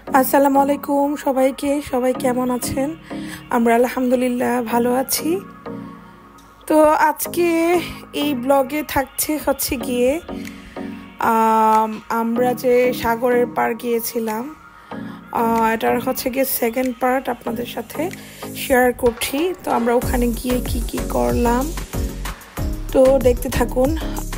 আসসালামু আলাইকুম সবাই কেমন আছেন? আমরা আলহামদুলিল্লাহ ভালো আছি। তো আজকে এই ব্লগে হচ্ছে গিয়ে আমরা যে সাগরের পাড় গিয়েছিলাম, এটার হচ্ছে গিয়ে সেকেন্ড পার্ট আপনাদের সাথে শেয়ার করছি। তো আমরা ওখানে গিয়ে কি করলাম তো দেখতে থাকুন।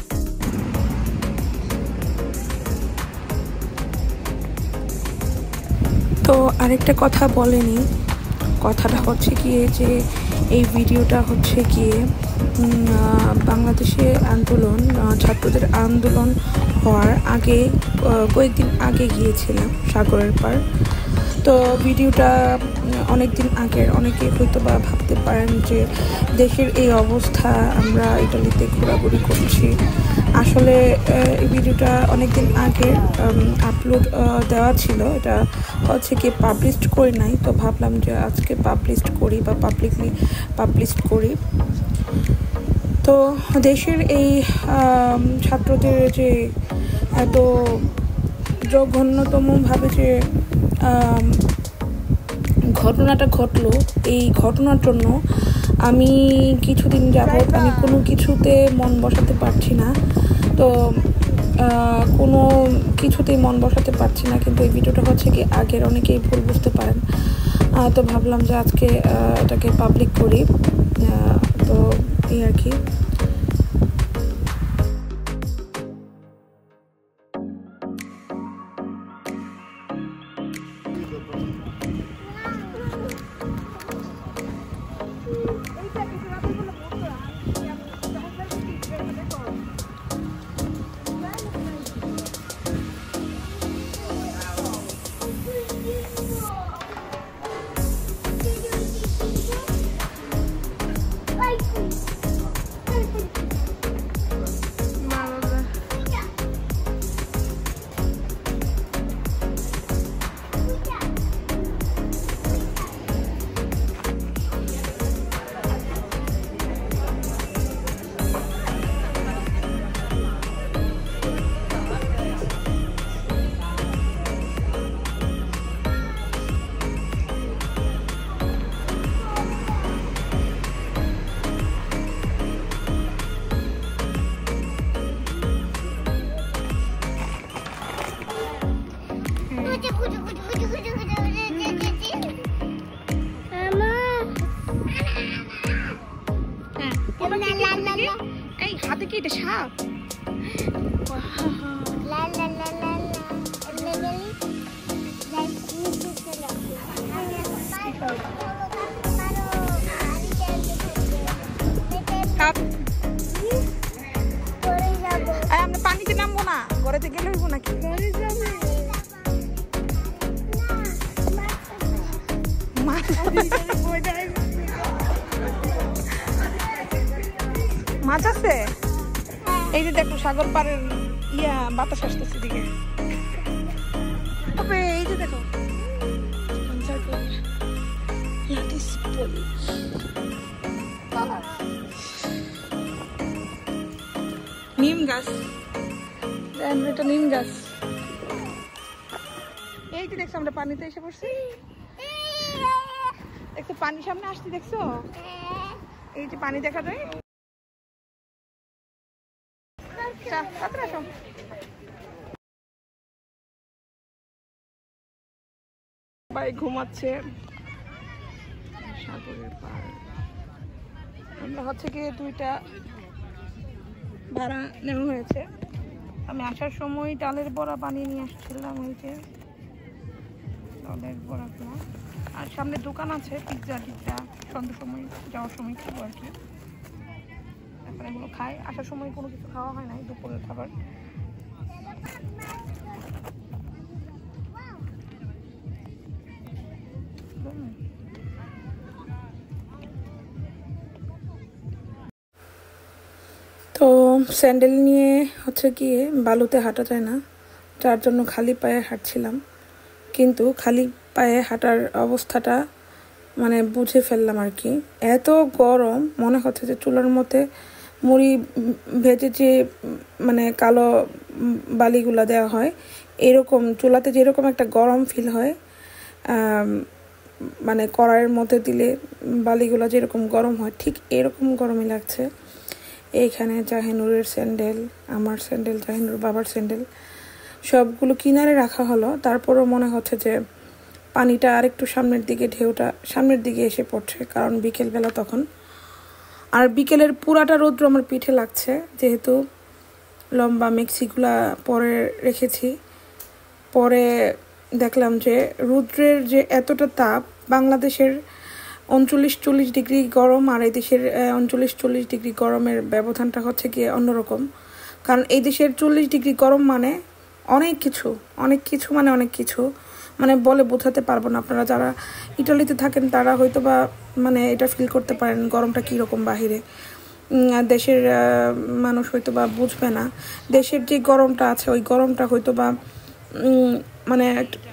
তো আরেকটা কথা বলেনি, কথাটা হচ্ছে গিয়ে যে এই ভিডিওটা হচ্ছে গিয়ে বাংলাদেশে ছাত্রদের আন্দোলন হওয়ার আগে কয়েকদিন আগে গিয়েছিলাম সাগরের পাড়। তো ভিডিওটা অনেক দিন আগের, অনেকে হয়তো বা ভাবতে পারেন যে দেশের এই অবস্থা, আমরা ইটালিতে ঘোরাঘুরি করছি। আসলে এই ভিডিওটা অনেক দিন আগে আপলোড দেওয়া ছিল, এটা হচ্ছে কি পাবলিশ করি নাই। তো ভাবলাম যে আজকে পাবলিশ করি বা পাবলিশ করি। তো দেশের এই ছাত্রদের যে এত জঘন্যতমভাবে যে ঘটনাটা ঘটলো, এই ঘটনার জন্য আমি কিছুদিন যাবৎ আমি কোনো কিছুতে মন বসাতে পারছি না। তো কোনো কিছুতেই মন বসাতে পারছি না, কিন্তু এই ভিডিওটা হচ্ছে কি আগের, অনেকেই ভুল বুঝতে পারেন। তো ভাবলাম যে আজকে এটাকে পাবলিক করি। তো এই আর কি। এই হাতে কি এটা সাপ? আমরা পানিতে নামবো না, ঘরেতে গেলে হইব নাকি? মাছ আছে এই যে দেখো, সাগর পাড়ের বাতাস আসতেছে দিকে। এই যে দেখো নিম গাছ, এটা নিম গাছ। এই যে দেখছো আমরা পানিতে এসে পড়ছি, দেখছো পানির সামনে আসছি, দেখছো এই যে পানি দেখা যায়। সবাই ঘুমাচ্ছে সাগরের পাড়। আমরা হচ্ছে গিয়ে 2টা ভাড়া নেওয়া হয়েছে। আমি আসার সময় ডালের বড়া বানিয়ে নিয়ে আসছিলাম, ওই যে ডালের বড়াগুলো। আর সামনে দোকান আছে পিৎজা টিৎজা, সন্ধ্যার সময় যাওয়ার সময় খাবো আর কি। তারপরে এগুলো খাই, আসার সময় কোনো কিছু খাওয়া হয় নাই, দুপুরের খাবার। তো স্যান্ডেল নিয়ে হচ্ছে গিয়ে বালুতে হাঁটা যায় না, যার জন্য খালি পায়ে হাঁটছিলাম। কিন্তু খালি পায়ে হাঁটার অবস্থাটা মানে বুঝে ফেললাম আর কি। এত গরম, মনে হচ্ছে যে চুলার মধ্যে মুড়ি ভেজে যে মানে কালো বালিগুলা দেওয়া হয়, এরকম চুলাতে যেরকম একটা গরম ফিল হয়, মানে কড়াইয়ের মধ্যে দিলে বালিগুলো যেরকম গরম হয় ঠিক এরকম গরমই লাগছে। এইখানে জাহিনুরের স্যান্ডেল, আমার স্যান্ডেল, জাহিনুর বাবার স্যান্ডেল সবগুলো কিনারে রাখা হলো। তারপরও মনে হচ্ছে যে পানিটা আরেকটু সামনের দিকে, ঢেউটা সামনের দিকে এসে পড়ছে, কারণ বিকেলবেলা তখন। আর বিকেলের পুরাটা রৌদ্র আমার পিঠে লাগছে, যেহেতু লম্বা মেক্সিগুলা পরে রেখেছি। পরে দেখলাম যে রৌদ্রের যে এতটা তাপ, বাংলাদেশের 39-40 ডিগ্রি গরম আর এই দেশের 39-40 ডিগ্রি গরমের ব্যবধানটা হচ্ছে গিয়ে অন্যরকম। কারণ এই দেশের 40 ডিগ্রি গরম মানে অনেক কিছু, মানে বলে বোঝাতে পারবো না। আপনারা যারা ইটালিতে থাকেন তারা হয়তো বা মানে এটা ফিল করতে পারেন গরমটা কীরকম বাহিরে। দেশের মানুষ হয়তো বা বুঝবে না। দেশের যে গরমটা আছে ওই গরমটা হয়তো বা মানে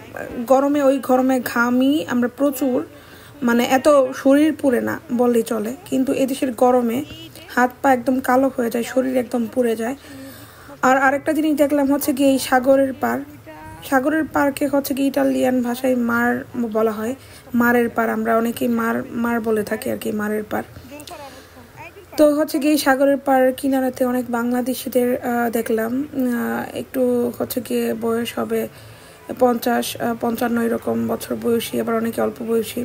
গরমে ঘামি আমরা প্রচুর, মানে এত শরীর পুড়ে না বললেই চলে। কিন্তু এদেশের গরমে হাত পা একদম কালো হয়ে যায়, শরীর একদম পুড়ে যায়। আর আরেকটা জিনিস দেখলাম হচ্ছে কি, এই সাগরের পার্কে হচ্ছে কি ইটালিয়ান ভাষায় মার বলা হয়, মারের পার। আমরা অনেকেই মার বলে থাকি আর কি, মারের পার। তো হচ্ছে কি সাগরের পার কিনারাতে অনেক বাংলাদেশিদের দেখলাম। একটু হচ্ছে কি বয়স হবে 50-55 এরকম বছর বয়সী, আবার অনেকে অল্প বয়সী।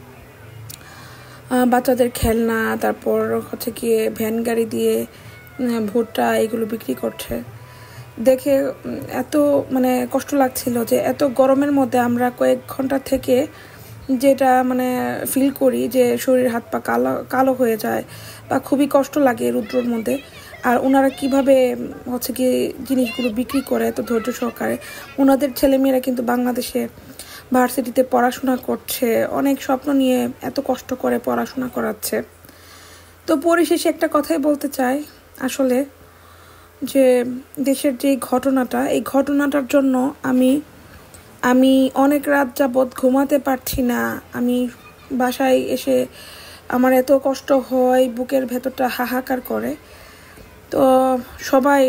বাচ্চাদের খেলনা, তারপর হচ্ছে কি ভ্যান গাড়ি দিয়ে ভুট্টা এগুলো বিক্রি করছে। দেখে এত মানে কষ্ট লাগছিল যে এত গরমের মধ্যে আমরা কয়েক ঘন্টা থেকে যেটা মানে ফিল করি যে শরীর হাত পা কালো হয়ে যায় বা খুবই কষ্ট লাগে রৌদ্রের মধ্যে। আর ওনারা কিভাবে হচ্ছে কি জিনিসগুলো বিক্রি করে এত ধৈর্য সহকারে। ওনাদের ছেলেমেয়েরা কিন্তু বাংলাদেশে ভার্সিটিতে পড়াশোনা করছে, অনেক স্বপ্ন নিয়ে এত কষ্ট করে পড়াশোনা করাচ্ছে। তো পরিশেষে একটা কথাই বলতে চাই, আসলে যে দেশের যে ঘটনাটা, এই ঘটনাটার জন্য আমি অনেক রাত যাবৎ ঘুমাতে পারছি না। আমি বাসায় এসে আমার এত কষ্ট হয়, বুকের ভেতরটা হাহাকার করে। তো সবাই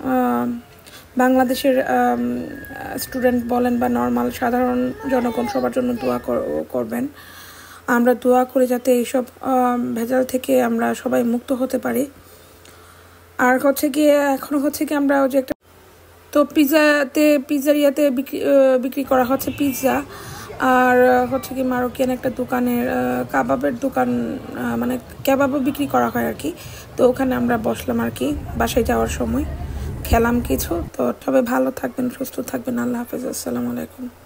বাংলাদেশের স্টুডেন্ট বলেন বা নর্মাল সাধারণ জনগণ সবার জন্য দোয়া করবেন। আমরা দোয়া করি যাতে এইসব ভেজাল থেকে আমরা সবাই মুক্ত হতে পারি। আর হচ্ছে গিয়ে এখন হচ্ছে কি আমরা যে একটা তো পিজ্জারিয়াতে বিক্রি করা হচ্ছে পিৎজা, আর হচ্ছে কি মারোকিয়ান একটা দোকানের কাবাবের দোকান, মানে কাবাবও বিক্রি করা হয় আর কি। তো ওখানে আমরা বসলাম আর কি, বাসায় যাওয়ার সময় খেলাম কিছু। তো তবে ভালো থাকবেন, সুস্থ থাকবেন, আল্লাহ হাফেজ, আসসালামু আলাইকুম।